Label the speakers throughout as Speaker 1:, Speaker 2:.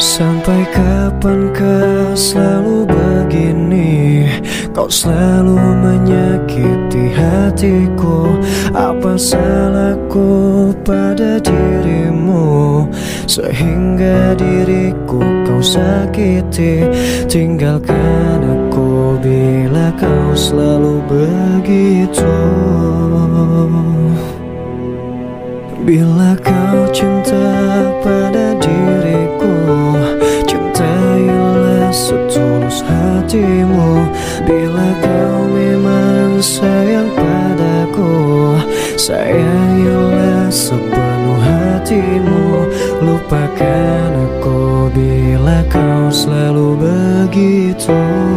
Speaker 1: Sampai kapankah selalu begini? Kau selalu menyakiti hatiku. Apa salahku pada dirimu, sehingga diriku kau sakiti? Tinggalkan aku bila kau selalu begitu. Bila kau cinta pada diriku, cintailah setulus hatimu. Bila kau memang sayang padaku, sayangilah sepenuh hatimu. Lupakan aku bila kau selalu begitu.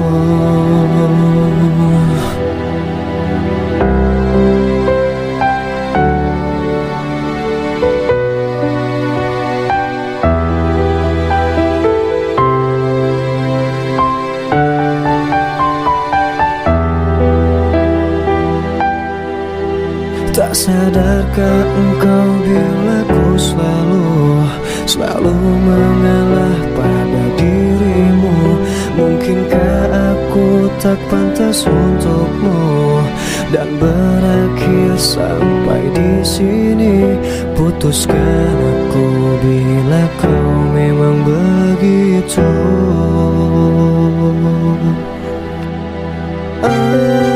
Speaker 1: Tak sadarkah engkau bila ku selalu mengalah pada dirimu? Mungkinkah aku tak pantas untukmu dan berakhir sampai di sini? Putuskan aku bila kau memang begitu.